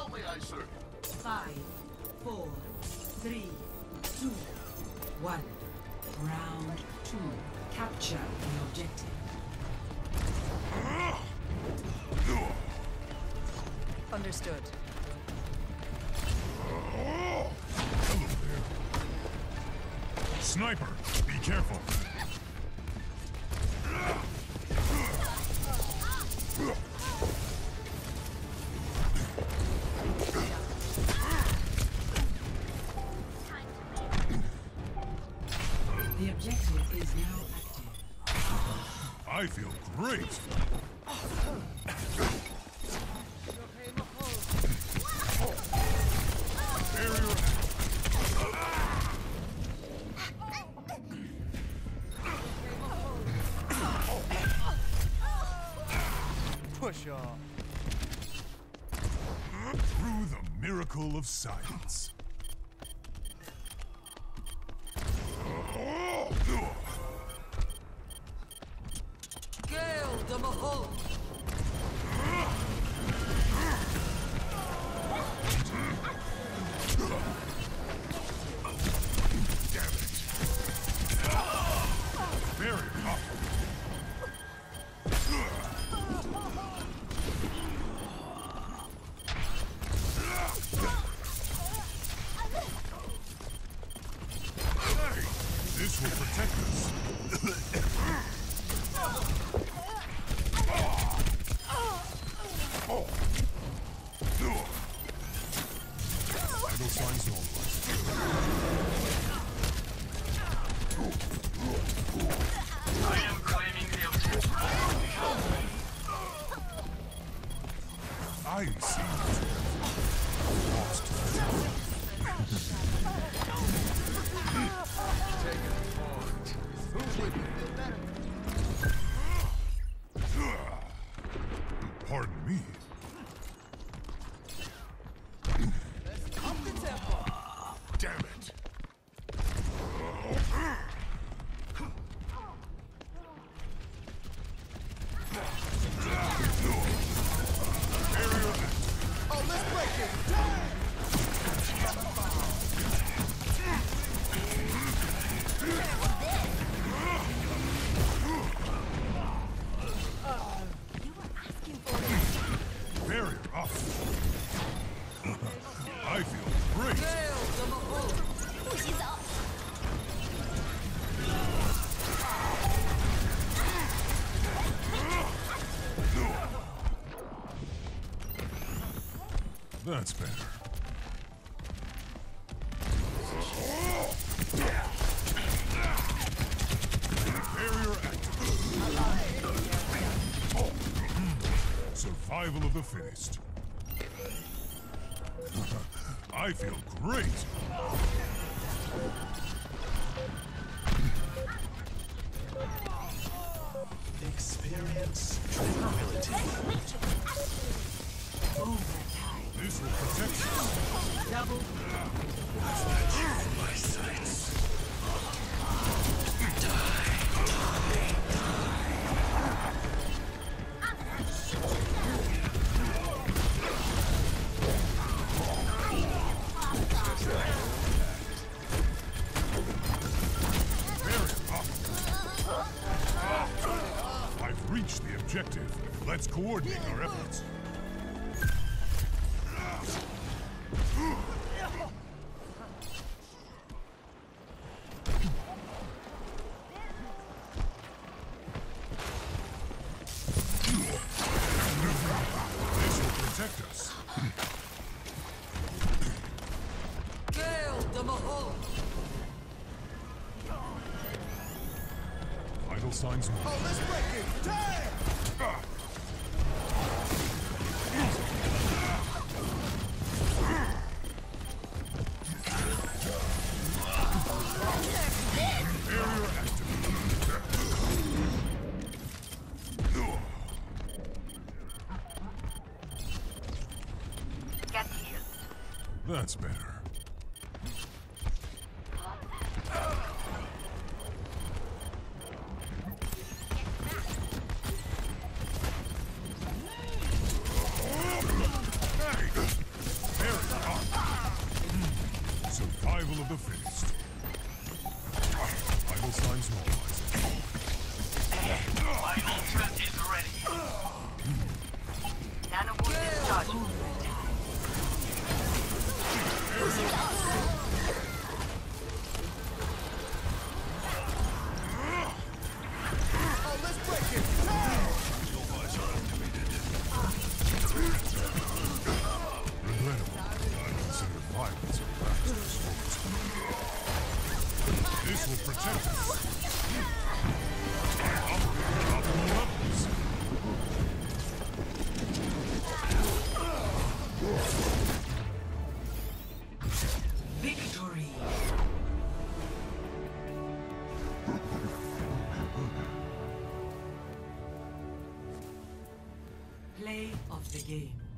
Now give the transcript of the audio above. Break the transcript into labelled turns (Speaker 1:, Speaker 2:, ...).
Speaker 1: How may I serve?
Speaker 2: 5, 4, 3, 2, 1. Round 2. Capture the objective.
Speaker 3: Understood.
Speaker 4: Hello there. Sniper, be careful.
Speaker 2: The objective is now active.
Speaker 4: I feel great. Barrier.
Speaker 5: Push off.
Speaker 4: Through the miracle of science.
Speaker 3: Gale the Mahal!
Speaker 4: Damn it. Barrier up. Hey, this will protect us. Vital signs normalized.
Speaker 1: I am claiming the objective.
Speaker 4: I see lost. Pardon me.
Speaker 5: Up the tempo.
Speaker 4: Damn it. Barrier.
Speaker 5: Oh, let's break it.
Speaker 4: Barrier up. I feel great.
Speaker 3: Gale the Mahal!
Speaker 4: That's better. Barrier active. Survival of the fittest. I feel great.
Speaker 1: Experience tranquility.
Speaker 4: This will protect us.
Speaker 2: Double.
Speaker 1: My sights.
Speaker 4: I've reached the objective. Let's coordinate our efforts. This will protect us.
Speaker 3: Gale the Mahal!
Speaker 4: Vital signs normal.
Speaker 5: Oh, let's break it. Damn.
Speaker 4: Barrier active. That's better. Hey! Survival of the fittest. Vital signs normalizing.
Speaker 1: My ultimate is ready.
Speaker 6: Nanobot discharged.
Speaker 5: Oh, let's break it. Damn!
Speaker 4: Regrettable. I consider violence a last resort. This will protect us. Operate at optimal levels.
Speaker 2: Victory. Play of the game.